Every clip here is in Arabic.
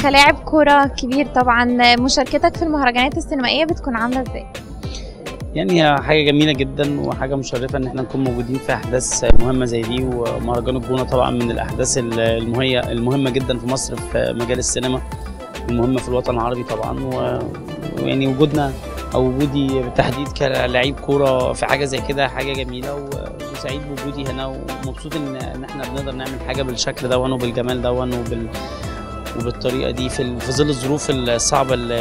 كلاعب كورة كبير طبعا، مشاركتك في المهرجانات السينمائية بتكون عاملة ازاي؟ يعني هي حاجة جميلة جدا وحاجة مشرفة ان احنا نكون موجودين في احداث مهمة زي دي، ومهرجان الجونة طبعا من الاحداث المهمة جدا في مصر في مجال السينما، المهمة في الوطن العربي طبعا. ويعني وجودنا او وجودي بالتحديد كلاعب كورة في حاجة زي كده حاجة جميلة، وسعيد بوجودي هنا ومبسوط ان احنا بنقدر نعمل حاجة بالشكل ده وبالجمال ده وبالطريقة دي في ظل الظروف الصعبة اللي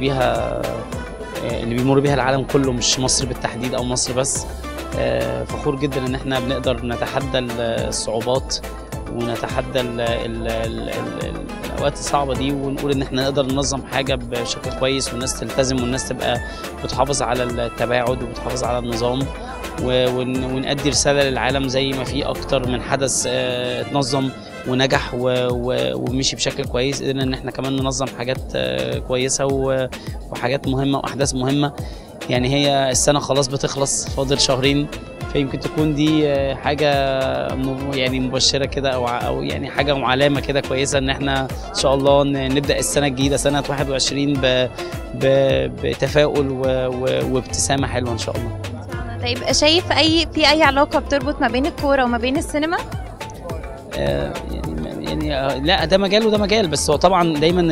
بيمر بيها العالم كله، مش مصر بالتحديد او مصر بس. فخور جدا ان احنا بنقدر نتحدى الصعوبات ونتحدى الاوقات الصعبه دي، ونقول ان احنا نقدر ننظم حاجه بشكل كويس والناس تلتزم والناس تبقى بتحافظ على التباعد وبتحافظ على النظام، ونأدي رساله للعالم زي ما في اكتر من حدث اتنظم ونجح ومشي بشكل كويس، قدرنا ان احنا كمان ننظم حاجات كويسه وحاجات مهمه واحداث مهمه. يعني هي السنه خلاص بتخلص، فاضل شهرين، فيمكن تكون دي حاجه يعني مبشره كده او يعني حاجه وعلامه كده كويسه ان احنا ان شاء الله نبدا السنه الجديده سنه 21 بتفاؤل وابتسامه حلوه ان شاء الله. طيب شايف في اي علاقه بتربط ما بين الكوره وما بين السينما؟ يعني لا، ده مجال وده مجال، بس هو طبعا دايما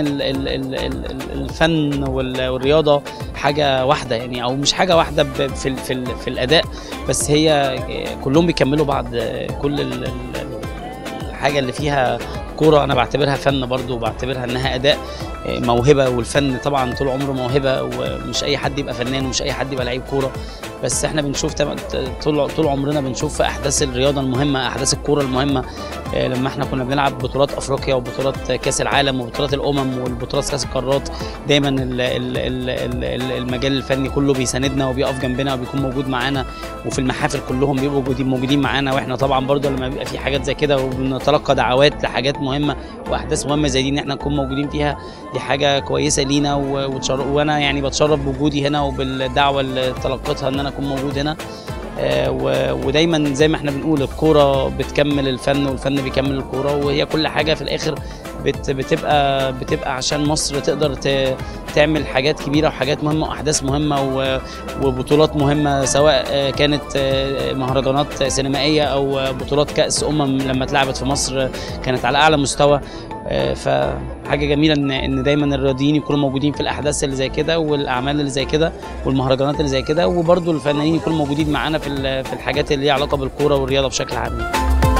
الفن والرياضه حاجه واحده، يعني او مش حاجه واحده في الاداء، بس هي كلهم بيكملوا بعض. كل الحاجه اللي فيها كوره انا بعتبرها فن برضو، وبعتبرها انها اداء موهبه، والفن طبعا طول عمره موهبه، ومش اي حد يبقى فنان ومش اي حد يبقى لعيب كوره، بس احنا بنشوف طول عمرنا بنشوف في احداث الرياضه المهمه، احداث الكوره المهمه. لما احنا كنا بنلعب بطولات افريقيا وبطولات كاس العالم وبطولات الامم والبطولات كاس القارات، دايما المجال الفني كله بيساندنا وبيقف جنبنا وبيكون موجود معانا، وفي المحافل كلهم بيبقوا موجودين معانا. واحنا طبعا برضو لما بيبقى في حاجات زي كده وبنتلقى دعوات لحاجات مهمه واحداث مهمه زي دي ان احنا نكون موجودين فيها، دي حاجه كويسه لينا، وانا يعني بتشرف بوجودي هنا وبالدعوه اللي تلقيتها ان انا اكون موجود هنا. ودايما زي ما احنا بنقول الكوره بتكمل الفن والفن بيكمل الكوره، وهي كل حاجه في الاخر بتبقى عشان مصر تقدر تعمل حاجات كبيره وحاجات مهمه واحداث مهمه وبطولات مهمه، سواء كانت مهرجانات سينمائيه او بطولات كاس لما اتلعبت في مصر كانت على اعلى مستوى. فحاجه جميله ان دايما الرياضيين يكونوا موجودين في الاحداث اللي زي كده والاعمال اللي زي كده والمهرجانات اللي زي كده، وبرضو الفنانين يكونوا موجودين معانا في الحاجات اللي ليها علاقه بالكوره والرياضه بشكل عام.